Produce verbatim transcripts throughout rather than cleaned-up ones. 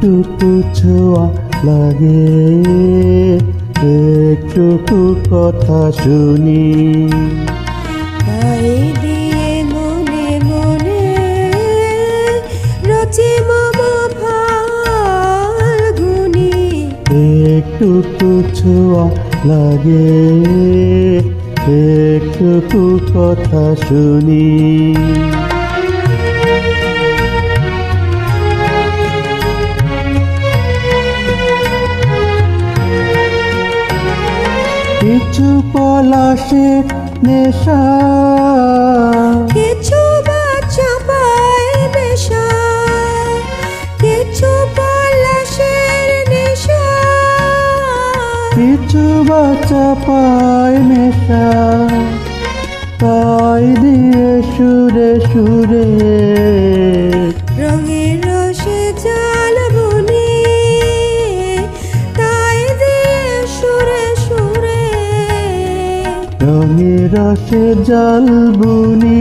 একটুকু ছোঁয়া লাগে, একটুকু কথা শুনি। তাই দিয়ে মনে মনে রচি মম ফাল্গুনি। একটুকু ছোঁয়া লাগে, একটুকু কথা শুনি। কিছু পলাশের নেশা, কিছু বা চাপায় নেশা, কিছু পলাশের নেশা, কিছু বা চাপায় নেশা। তাই দিয়ে সুরে সুরে রঙের রসে জাল বুনি। তাই দিয়ে সুরে সুরে রঙের রসে জাল বুনি।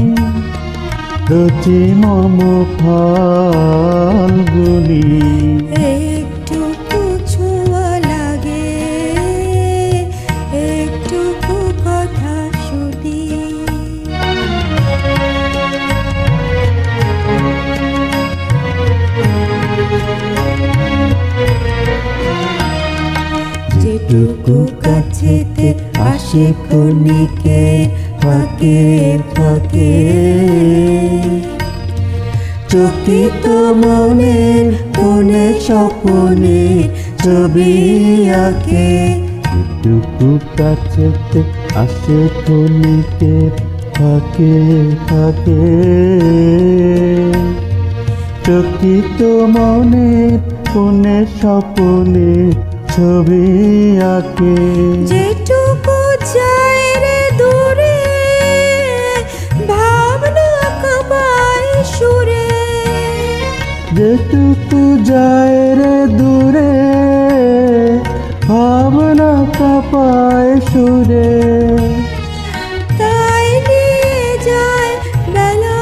রচি মম ফাল্গুনি। একটুকু ছোঁয়া লাগে, একটুকু কথা শুনি। যেটুকু কাছেতে আসে ক্ষণিকে ফাঁকে ফাঁকে, চকিত মনের কোণে স্বপনে ছবি আঁকে। একটুকু কাছেতে আসে ক্ষণিকে ফাঁকে ফাঁকে, চকিত মনের কোণে স্বপনে ছবি আঁকে। যেটুকু যায় রে দূরে ভাবনা কাঁপায় সুরে, যেটুকু যায় রে দূরে ভাবনা কাঁপায় সুরে। তাই নিয়ে যায় বেলা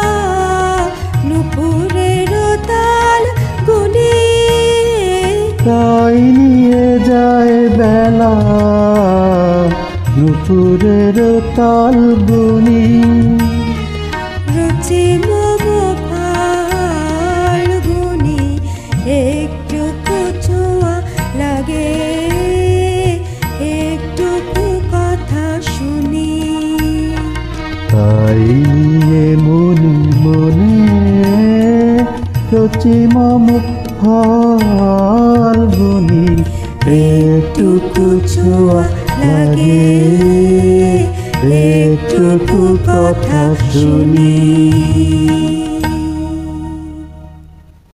নুপুরের তাল গুনি। তাই নিয়ে যায় বেলা নুপুরের তাল গুনি। রচি মম ফাল্গুনি। একটুকু ছোঁয়া লাগে, একটুকু কথা শুনি। তাই নিয়ে মনে মনে রচি মম ফাল্গুনি। একটুকু ছোঁয়া লাগে, একটুকু কথা শুনি।